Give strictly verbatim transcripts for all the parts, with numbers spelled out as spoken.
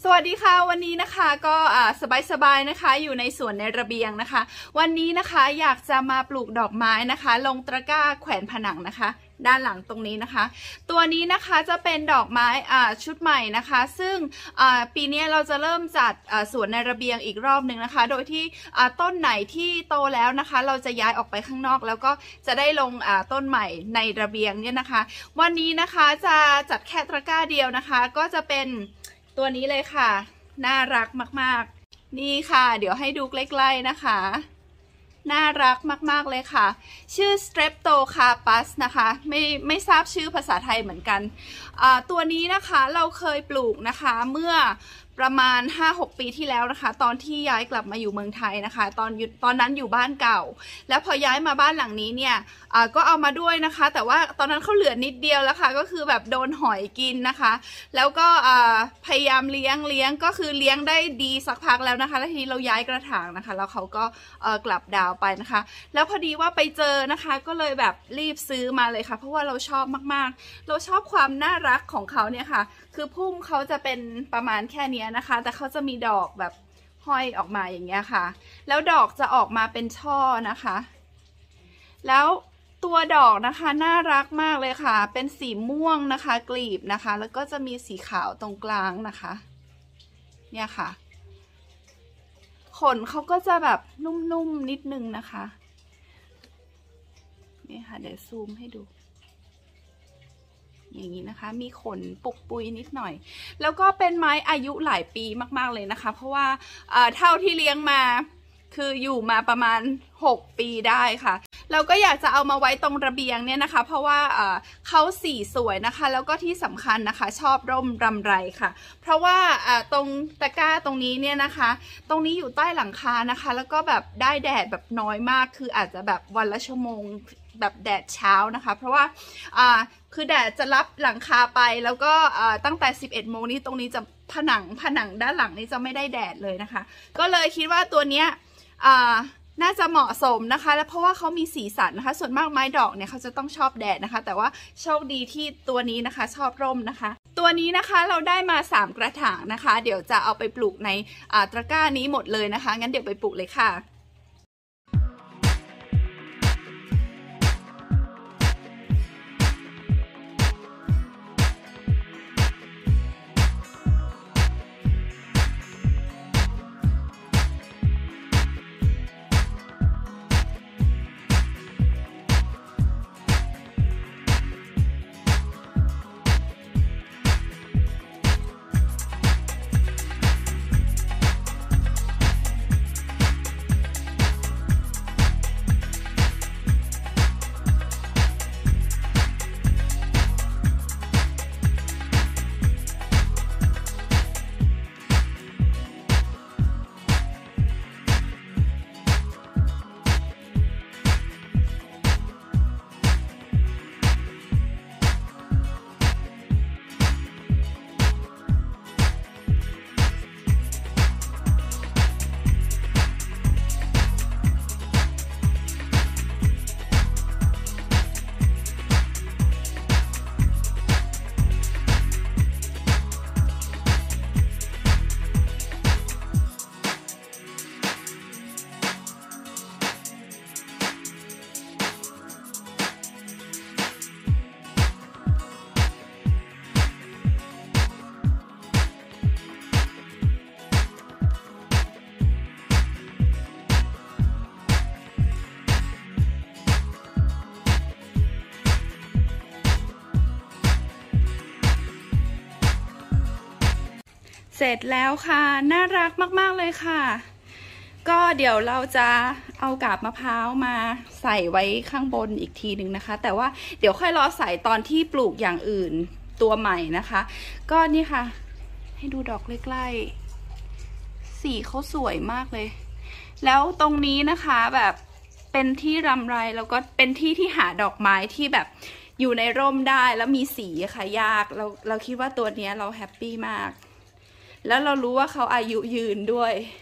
วัสดีค่ะวันนี้นะคะก็สบายๆนะคะอยู่ในสวนในระเบียงนะคะวันนี้นะคะอยากจะมาปลูกดอกไม้นะคะลงตะกร้าแขวนผนังนะคะด้านหลังตรงนี้นะคะตัวนี้นะคะจะเป็นดอกไม้ชุดใหม่นะคะซึ่งปีนี้เราจะเริ่มจัดสวนในระเบียงอีกรอบหนึ่งนะคะโดยที่ต้นไหนที่โตแล้วนะคะเราจะย้ายออกไปข้างนอกแล้วก็จะได้ลงต้นใหม่ในระเบียงเนี่ยนะคะวันนี้นะคะจะจัดแค่ตะกร้าเดียวนะคะก็จะเป็นตัวนี้เลยค่ะน่ารักมากๆนี่ค่ะเดี๋ยวให้ดูใกล้ๆนะคะน่ารักมากๆเลยค่ะชื่อ Streptocarpus นะคะไม่ไม่ทราบชื่อภาษาไทยเหมือนกันตัวนี้นะคะเราเคยปลูกนะคะเมื่อประมาณ ห้าหก ปีที่แล้วนะคะตอนที่ย้ายกลับมาอยู่เมืองไทยนะคะตอนตอนนั้นอยู่บ้านเก่าแล้วพอย้ายมาบ้านหลังนี้เนี่ยก็เอามาด้วยนะคะแต่ว่าตอนนั้นเขาเหลือนิดเดียวแล้วค่ะก็คือแบบโดนหอยกินนะคะแล้วก็พยายามเลี้ยงเลี้ยงก็คือเลี้ยงได้ดีสักพักแล้วนะคะแล้วทีนี้เราย้ายกระถางนะคะแล้วเขาก็กลับดาวไปนะคะแล้วพอดีว่าไปเจอนะคะก็เลยแบบรีบซื้อมาเลยค่ะเพราะว่าเราชอบมากๆเราชอบความน่ารักของเขาเนี่ยค่ะคือพุ่มเขาจะเป็นประมาณแค่นี้นะคะแต่เขาจะมีดอกแบบห้อยออกมาอย่างเงี้ยค่ะแล้วดอกจะออกมาเป็นช่อนะคะแล้วตัวดอกนะคะน่ารักมากเลยค่ะเป็นสีม่วงนะคะกลีบนะคะแล้วก็จะมีสีขาวตรงกลางนะคะเนี่ยค่ะขนเขาก็จะแบบนุ่มๆนิดนึงนะคะนี่ค่ะเดี๋ยวซูมให้ดูอย่างนี้นะคะมีขนปุกปุยนิดหน่อยแล้วก็เป็นไม้อายุหลายปีมากๆเลยนะคะเพราะว่าเท่าที่เลี้ยงมาคืออยู่มาประมาณหกปีได้ค่ะเราก็อยากจะเอามาไว้ตรงระเบียงเนี่ยนะคะเพราะว่าเขาสีสวยนะคะแล้วก็ที่สำคัญนะคะชอบร่มรำไรค่ะเพราะว่าตรงตะกร้าตรงนี้เนี่ยนะคะตรงนี้อยู่ใต้หลังคานะคะแล้วก็แบบได้แดดแบบน้อยมากคืออาจจะแบบวันละชั่วโมงแบบแดดเช้านะคะเพราะว่าอ่าคือแดดจะรับหลังคาไปแล้วก็ตั้งแต่สิบเอ็ดโมงนี้ตรงนี้จะผนังผนังด้านหลังนี้จะไม่ได้แดดเลยนะคะก็เลยคิดว่าตัวเนี้ยน่าจะเหมาะสมนะคะและเพราะว่าเขามีสีสันนะคะส่วนมากไม้ดอกเนี่ยเขาจะต้องชอบแดดนะคะแต่ว่าโชคดีที่ตัวนี้นะคะชอบร่มนะคะตัวนี้นะคะเราได้มาสามกระถางนะคะเดี๋ยวจะเอาไปปลูกในตะกร้านี้หมดเลยนะคะงั้นเดี๋ยวไปปลูกเลยค่ะเสร็จแล้วค่ะน่ารักมากๆเลยค่ะก็เดี๋ยวเราจะเอากาบมะพร้าวมาใส่ไว้ข้างบนอีกทีหนึ่งนะคะแต่ว่าเดี๋ยวค่อยรอใส่ตอนที่ปลูกอย่างอื่นตัวใหม่นะคะก็นี่ค่ะให้ดูดอกใกล้ๆสีเขาสวยมากเลยแล้วตรงนี้นะคะแบบเป็นที่รำไรแล้วก็เป็นที่ที่หาดอกไม้ที่แบบอยู่ในร่มได้แล้วมีสีค่ะยากเราเราคิดว่าตัวนี้เราแฮปปี้มากแล้วเรารู้ว่าเขาอายุยืนด้วย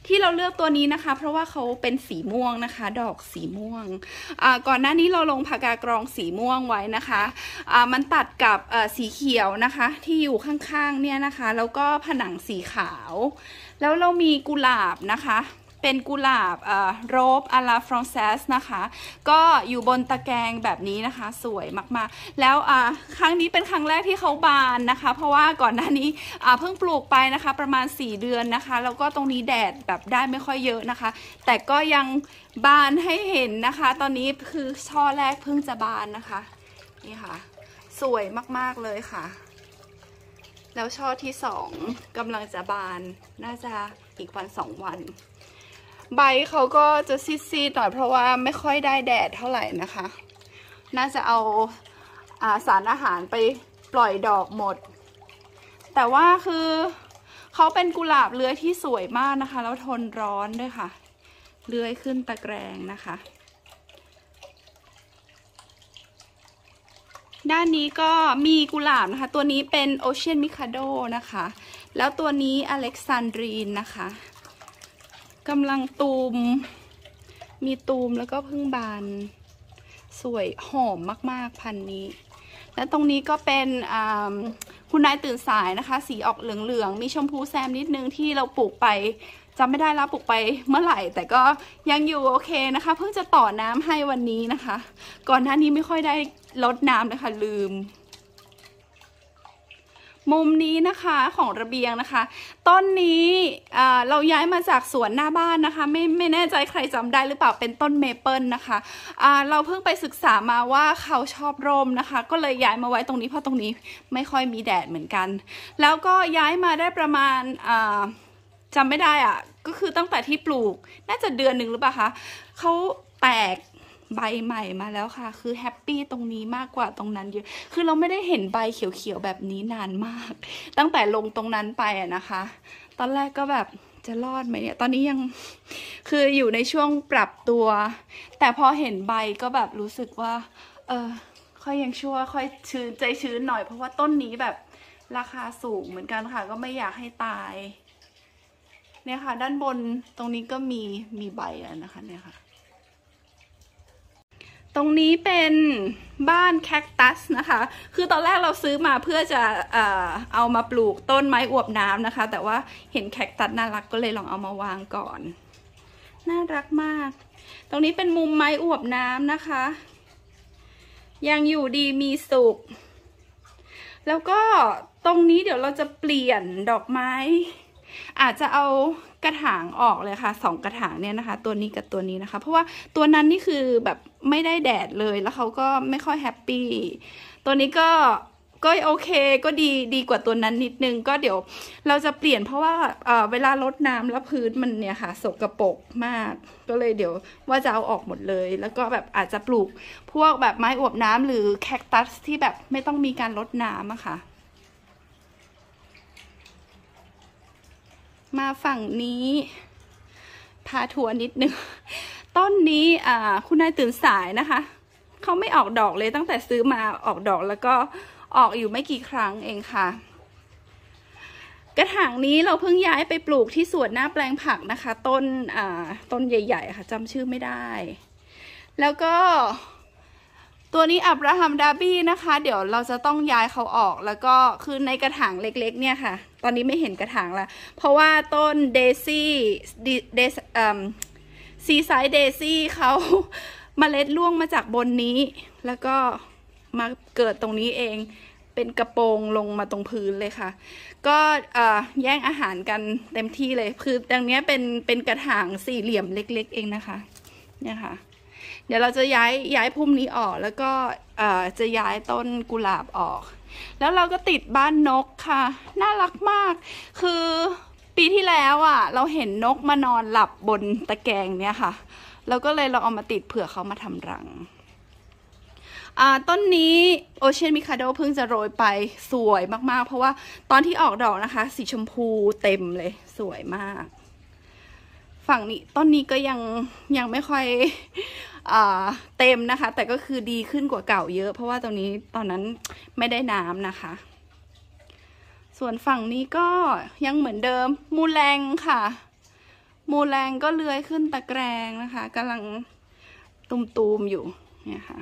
ที่เราเลือกตัวนี้นะคะเพราะว่าเขาเป็นสีม่วงนะคะดอกสีม่วงอ่าก่อนหน้านี้เราลงผากากรองสีม่วงไว้นะคะอ่ามันตัดกับสีเขียวนะคะที่อยู่ข้างๆเนี่ยนะคะแล้วก็ผนังสีขาวแล้วเรามีกุหลาบนะคะเป็นกุหลาบโรบอาราฟรองเซสนะคะก็อยู่บนตะแกรงแบบนี้นะคะสวยมากๆแล้วครั้งนี้เป็นครั้งแรกที่เขาบานนะคะเพราะว่าก่อนหน้านี้เพิ่งปลูกไปนะคะประมาณสี่เดือนนะคะแล้วก็ตรงนี้แดดแบบได้ไม่ค่อยเยอะนะคะแต่ก็ยังบานให้เห็นนะคะตอนนี้คือช่อแรกเพิ่งจะบานนะคะนี่ค่ะสวยมากๆเลยค่ะแล้วช่อที่สองกำลังจะบานน่าจะอีกวันสองวันใบเขาก็จะซีดๆหน่อยเพราะว่าไม่ค่อยได้แดดเท่าไหร่นะคะน่าจะเอาอาสารอาหารไปปล่อยดอกหมดแต่ว่าคือเขาเป็นกุหลาบเลื้อยที่สวยมากนะคะแล้วทนร้อนด้วยค่ะเลื้อยขึ้นตะแกรงนะคะด้านนี้ก็มีกุหลาบนะคะตัวนี้เป็นโอเชียนมิคาโดนะคะแล้วตัวนี้อเล็กซานดรีนนะคะกำลังตูมมีตูมแล้วก็เพิ่งบานสวยหอมมากๆพันนี้และตรงนี้ก็เป็นคุณนายตื่นสายนะคะสีออกเหลืองๆมีชมพูแซมนิดนึงที่เราปลูกไปจำไม่ได้แล้วปลูกไปเมื่อไหร่แต่ก็ยังอยู่โอเคนะคะเพิ่งจะต่อน้ำให้วันนี้นะคะก่อนหน้านี้ไม่ค่อยได้ลดน้ำนะคะลืมมุมนี้นะคะของระเบียงนะคะต้นนี้เราย้ายมาจากสวนหน้าบ้านนะคะไม่ไม่แน่ใจใครจำได้หรือเปล่าเป็นต้นเมเปิลนะคะเราเพิ่งไปศึกษามาว่าเขาชอบร่มนะคะก็เลยย้ายมาไว้ตรงนี้เพราะตรงนี้ไม่ค่อยมีแดดเหมือนกันแล้วก็ย้ายมาได้ประมาณจำไม่ได้อ่ะก็คือตั้งแต่ที่ปลูกน่าจะเดือนหนึ่งหรือเปล่าคะเขาแตกใบใหม่มาแล้วค่ะคือแฮปปี้ตรงนี้มากกว่าตรงนั้นเยอะคือเราไม่ได้เห็นใบเขียวๆแบบนี้นานมากตั้งแต่ลงตรงนั้นไปอะนะคะตอนแรกก็แบบจะรอดไหมเนี่ยตอนนี้ยังคืออยู่ในช่วงปรับตัวแต่พอเห็นใบก็แบบรู้สึกว่าเออค่อยยังชั่วค่อยชื้นใจชื้นหน่อยเพราะว่าต้นนี้แบบราคาสูงเหมือนกันค่ะก็ไม่อยากให้ตายเนี่ยค่ะด้านบนตรงนี้ก็มีมีใบแล้วนะคะเนี่ยค่ะตรงนี้เป็นบ้านแคคตัสนะคะคือตอนแรกเราซื้อมาเพื่อจะเอ่อเอามาปลูกต้นไม้อวบน้ำนะคะแต่ว่าเห็นแคคตัสน่ารักก็เลยลองเอามาวางก่อนน่ารักมากตรงนี้เป็นมุมไม้อวบน้ำนะคะยังอยู่ดีมีสุขแล้วก็ตรงนี้เดี๋ยวเราจะเปลี่ยนดอกไม้อาจจะเอากระถางออกเลยค่ะสองกระถางเนี่ยนะคะตัวนี้กับตัวนี้นะคะเพราะว่าตัวนั้นนี่คือแบบไม่ได้แดดเลยแล้วเขาก็ไม่ค่อยแฮปปี้ตัวนี้ก็ก็โอเคก็ดีดีกว่าตัวนั้นนิดนึงก็เดี๋ยวเราจะเปลี่ยนเพราะว่าเอ่อเวลารดน้ำแล้วพื้นมันเนี่ยค่ะสกปรกมากก็เลยเดี๋ยวว่าจะเอาออกหมดเลยแล้วก็แบบอาจจะปลูกพวกแบบไม้อวบน้ำหรือแคคตัสที่แบบไม่ต้องมีการรดน้ำอะค่ะมาฝั่งนี้พาทัวร์นิดนึงต้นนี้อ่าคุณนายตื่นสายนะคะเขาไม่ออกดอกเลยตั้งแต่ซื้อมาออกดอกแล้วก็ออกอยู่ไม่กี่ครั้งเองค่ะกระถางนี้เราเพิ่งย้ายไปปลูกที่สวนหน้าแปลงผักนะคะต้นอ่าต้นใหญ่ๆค่ะจำชื่อไม่ได้แล้วก็ตัวนี้อับราฮัมดาร์บี้นะคะเดี๋ยวเราจะต้องย้ายเขาออกแล้วก็คือในกระถางเล็กๆเนี่ยค่ะตอนนี้ไม่เห็นกระถางแล้วเพราะว่าต้นเดซี่เดซเอ่อซีไซด์เดซี่เขาเมล็ดร่วงมาจากบนนี้แล้วก็มาเกิดตรงนี้เองเป็นกระโปรงลงมาตรงพื้นเลยค่ะก็แย่งอาหารกันเต็มที่เลยคือตรงนี้เป็นเป็นกระถางสี่เหลี่ยมเล็กๆเองนะคะเนี่ยค่ะเดี๋ยวเราจะย้ายย้ายพุ่มนี้ออกแล้วก็จะย้ายต้นกุหลาบออกแล้วเราก็ติดบ้านนกค่ะน่ารักมากคือปีที่แล้วอ่ะเราเห็นนกมานอนหลับบนตะแกรงเนี่ยค่ะเราก็เลยเราเอามาติดเผื่อเขามาทำรังต้นนี้โอเชียนมิคาโดเพิ่งจะโรยไปสวยมากๆเพราะว่าตอนที่ออกดอกนะคะสีชมพูเต็มเลยสวยมากฝั่งนี้ต้นนี้ก็ยังยังไม่ค่อยเต็มนะคะแต่ก็คือดีขึ้นกว่าเก่าเยอะเพราะว่าตรงนี้ตอนนั้นไม่ได้น้ำนะคะส่วนฝั่งนี้ก็ยังเหมือนเดิมมูแรงค่ะมูแรงก็เลื้อยขึ้นตะแกรงนะคะกำลังตุมๆอยู่เนี่ยค่ะ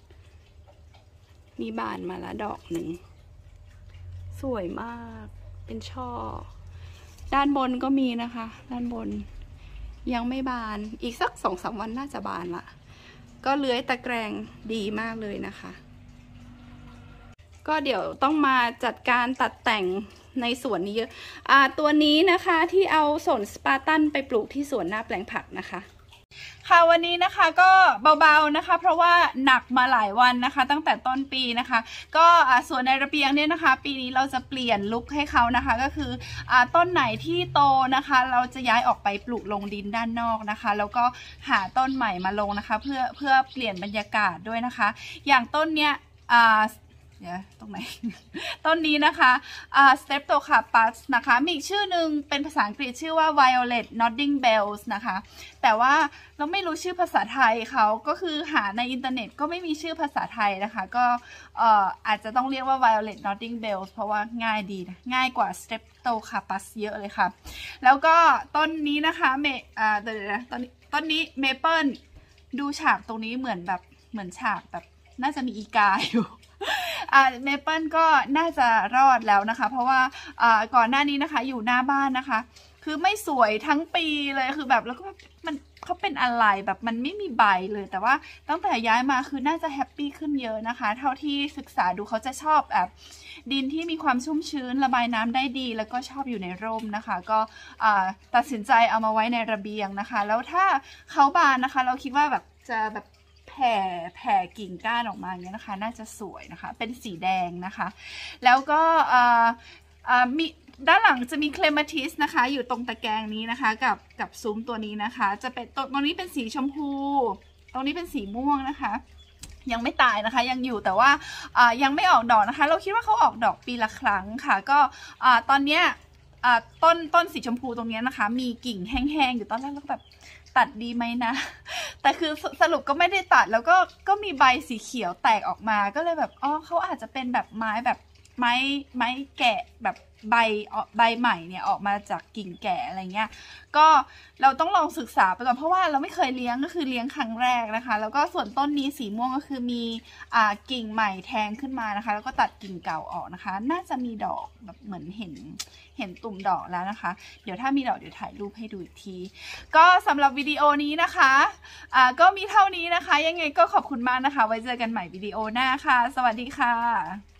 มีบานมาแล้วดอกหนึ่งสวยมากเป็นช่อด้านบนก็มีนะคะด้านบนยังไม่บานอีกสักสองสามวันน่าจะบานละก็เลื้อยตะแกรงดีมากเลยนะคะก็เดี๋ยวต้องมาจัดการตัดแต่งในสวนนี้เยอะอ่าตัวนี้นะคะที่เอาสนสปาร์ตันไปปลูกที่สวนหน้าแปลงผักนะคะค่ะวันนี้นะคะก็เบาๆนะคะเพราะว่าหนักมาหลายวันนะคะตั้งแต่ต้นปีนะคะก็ส่วนในระเบียงเนี่ยนะคะปีนี้เราจะเปลี่ยนลุคให้เขานะคะก็คือต้นไหนที่โตนะคะเราจะย้ายออกไปปลูกลงดินด้านนอกนะคะแล้วก็หาต้นใหม่มาลงนะคะเพื่อเพื่อเปลี่ยนบรรยากาศด้วยนะคะอย่างต้นเนี้ยเดี๋ยวตรงไหน ต้นนี้นะคะอ่า Streptocarpus นะคะมีอีกชื่อหนึ่งเป็นภาษาอังกฤษชื่อว่า Violet Nodding Bells นะคะแต่ว่าเราไม่รู้ชื่อภาษาไทยเขาก็คือหาในอินเทอร์เน็ตก็ไม่มีชื่อภาษาไทยนะคะก็เอ่ออาจจะต้องเรียกว่า Violet Nodding Bells เพราะว่าง่ายดีนะง่ายกว่า Streptocarpus เยอะเลยค่ะแล้วก็ต้นนี้นะคะเมอ่าเดี๋ยวนะต้นนี้ต้นนี้ Maple ดูฉากตรงนี้เหมือนแบบเหมือนฉากแบบน่าจะมีอีกาอยู่อ่าเมเปิลก็น่าจะรอดแล้วนะคะเพราะว่าอ่าก่อนหน้านี้นะคะอยู่หน้าบ้านนะคะคือไม่สวยทั้งปีเลยคือแบบแล้วก็มันเขาเป็นอะไรแบบมันไม่มีใบเลยแต่ว่าตั้งแต่ย้ายมาคือน่าจะแฮปปี้ขึ้นเยอะนะคะเท่าที่ศึกษาดูเขาจะชอบแบบดินที่มีความชุ่มชื้นระบายน้ำได้ดีแล้วก็ชอบอยู่ในร่มนะคะก็ตัดสินใจเอามาไว้ในระเบียงนะคะแล้วถ้าเขาบานนะคะเราคิดว่าแบบจะแบบแผ่แผ่กิ่งก้านออกมาอย่างนี้นะคะน่าจะสวยนะคะเป็นสีแดงนะคะแล้วก็มีด้านหลังจะมีเคลมาทิสนะคะอยู่ตรงตะแกรงนี้นะคะกับกับซุ้มตัวนี้นะคะจะเป็นตรงนี้เป็นสีชมพูตรงนี้เป็นสีม่วงนะคะยังไม่ตายนะคะยังอยู่แต่ว่ายังไม่ออกดอกนะคะเราคิดว่าเขาออกดอกปีละครั้งค่ะก็ตอนเนี้ยต้นต้นสีชมพูตรงนี้นะคะมีกิ่งแห้งๆอยู่ตอนแรกแล้วก็แบบตัดดีไหมนะแต่คือสรุปก็ไม่ได้ตัดแล้วก็ก็มีใบสีเขียวแตกออกมาก็เลยแบบอ๋อเขาอาจจะเป็นแบบไม้แบบไม้ไม้แกะแบบใบใบใหม่เนี่ยออกมาจากกิ่งแก่อะไรเงี้ยก็เราต้องลองศึกษาไปก่อนเพราะว่าเราไม่เคยเลี้ยงก็คือเลี้ยงครั้งแรกนะคะแล้วก็ส่วนต้นนี้สีม่วงก็คือมีอ่ากิ่งใหม่แทงขึ้นมานะคะแล้วก็ตัดกิ่งเก่าออกนะคะน่าจะมีดอกแบบเหมือนเห็นเห็นตุ่มดอกแล้วนะคะเดี๋ยวถ้ามีดอกเดี๋ยวถ่ายรูปให้ดูอีกทีก็สำหรับวิดีโอนี้นะคะอ่าก็มีเท่านี้นะคะยังไงก็ขอบคุณมากนะคะไว้เจอกันใหม่วิดีโอหน้าค่ะสวัสดีค่ะ